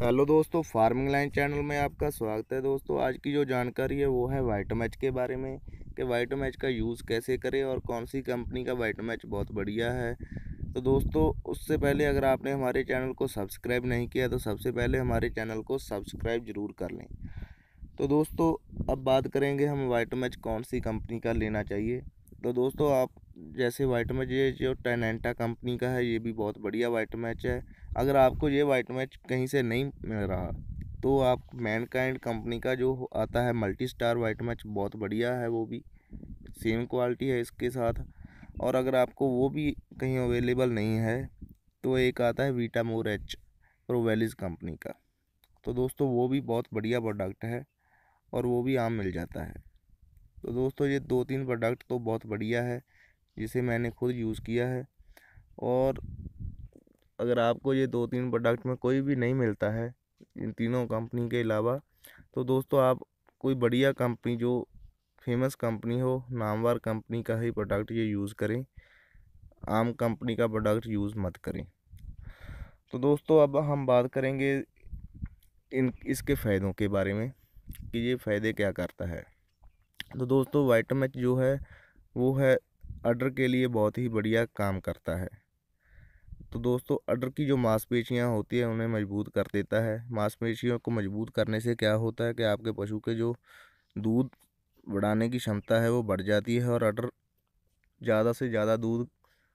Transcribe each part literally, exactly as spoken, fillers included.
Hello दोस्तों, farming line channel में आपका स्वागत है। दोस्तों, आज की जो जानकारी है वो है वाइटमैच के बारे में कि वाइटमैच का यूज़ कैसे करें और कौन सी कंपनी का वाइटमैच बहुत बढ़िया है। तो दोस्तों, उससे पहले अगर आपने हमारे चैनल को सब्सक्राइब नहीं किया तो सबसे पहले हमारे चैनल को सब्सक्राइब ज़रूर कर लें। तो दोस्तों, अब बात करेंगे हम वाइटमैच कौन सी कंपनी का लेना चाहिए। तो दोस्तों, आप जैसे वाइटमैच ये जो टेनेंटा कंपनी का है, ये भी बहुत बढ़िया वाइटमैच है। अगर आपको ये वाइटमैच कहीं से नहीं मिल रहा तो आप मैनकाइंड कंपनी का जो आता है मल्टी स्टार वाइटमैच, बहुत बढ़िया है। वो भी सेम क्वालिटी है इसके साथ। और अगर आपको वो भी कहीं अवेलेबल नहीं है तो एक आता है वीटामोर एच प्रोवेलिस कंपनी का। तो दोस्तों, वो भी बहुत बढ़िया प्रोडक्ट है और वो भी आम मिल जाता है। तो दोस्तों, ये दो तीन प्रोडक्ट तो बहुत बढ़िया है जिसे मैंने खुद यूज़ किया है। और अगर आपको ये दो तीन प्रोडक्ट में कोई भी नहीं मिलता है इन तीनों कंपनी के अलावा, तो दोस्तों आप कोई बढ़िया कंपनी जो फेमस कंपनी हो, नामवर कंपनी का ही प्रोडक्ट ये यूज़ करें। आम कंपनी का प्रोडक्ट यूज़ मत करें। तो दोस्तों, अब हम बात करेंगे इन इसके फ़ायदों के बारे में कि ये फ़ायदे क्या करता है। तो दोस्तों, वाइटमैच जो है वो है अडर के लिए बहुत ही बढ़िया काम करता है। तो दोस्तों, अडर की जो मांसपेशियां होती है उन्हें मजबूत कर देता है। मांसपेशियों को मजबूत करने से क्या होता है कि आपके पशु के जो दूध बढ़ाने की क्षमता है वो बढ़ जाती है और अडर ज़्यादा से ज़्यादा दूध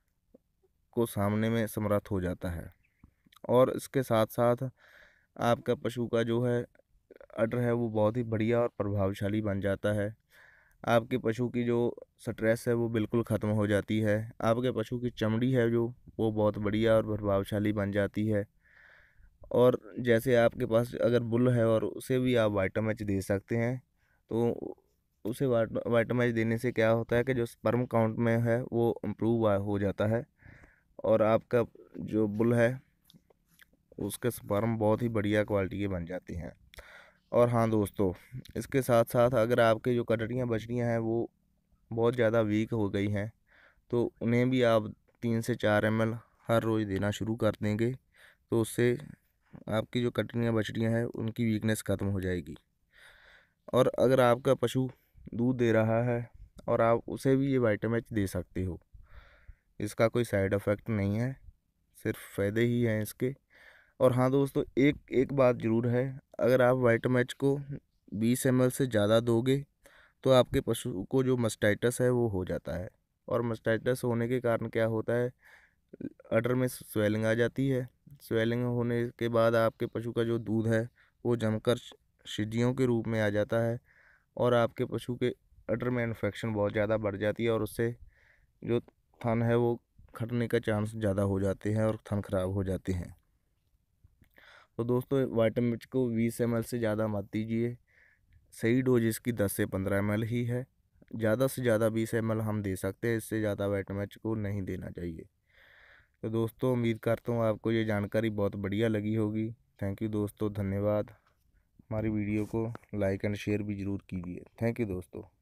को सामने में समर्थ हो जाता है। और इसके साथ साथ आपका पशु का जो है अडर है वो बहुत ही बढ़िया और प्रभावशाली बन जाता है। आपके पशु की जो स्ट्रेस है वो बिल्कुल ख़त्म हो जाती है। आपके पशु की चमड़ी है जो वो बहुत बढ़िया और प्रभावशाली बन जाती है। और जैसे आपके पास अगर बुल है और उसे भी आप वाइटामैच दे सकते हैं, तो उसे वाट वाइटामैच देने से क्या होता है कि जो स्पर्म काउंट में है वो इम्प्रूव हो जाता है और आपका जो बुल है उसके स्पर्म बहुत ही बढ़िया क्वालिटी के बन जाते हैं। और हाँ दोस्तों, इसके साथ साथ अगर आपके जो कटड़ियाँ बछड़ियाँ हैं वो बहुत ज़्यादा वीक हो गई हैं तो उन्हें भी आप तीन से चार एम एल हर रोज़ देना शुरू कर देंगे, तो उससे आपकी जो कटड़ियाँ बछड़ियाँ हैं उनकी वीकनेस ख़त्म हो जाएगी। और अगर आपका पशु दूध दे रहा है और आप उसे भी ये वाइटामैच दे सकते हो। इसका कोई साइड इफ़ेक्ट नहीं है, सिर्फ फ़ायदे ही हैं इसके। और हाँ दोस्तों, एक एक बात ज़रूर है, अगर आप वाइटामैच को बीस एम एल से ज़्यादा दोगे तो आपके पशु को जो मास्टाइटिस है वो हो जाता है। और मास्टाइटिस होने के कारण क्या होता है, अडर में स्वेलिंग आ जाती है। स्वेलिंग होने के बाद आपके पशु का जो दूध है वो जमकर शिज्जियों के रूप में आ जाता है और आपके पशु के अडर में इन्फेक्शन बहुत ज़्यादा बढ़ जाती है और उससे जो थन है वो खटने का चांस ज़्यादा हो जाते हैं और थन खराब हो जाते हैं। तो दोस्तों, वाइटामिन को बीस एम एल से ज़्यादा मत दीजिए। सही डोज इसकी दस से पंद्रह एम एल ही है। ज़्यादा से ज़्यादा बीस एम एल हम दे सकते हैं, इससे ज़्यादा वाइटामिन को नहीं देना चाहिए। तो दोस्तों, उम्मीद करता हूँ आपको ये जानकारी बहुत बढ़िया लगी होगी। थैंक यू दोस्तों, धन्यवाद। हमारी वीडियो को लाइक एंड शेयर भी ज़रूर कीजिए। थैंक यू दोस्तों।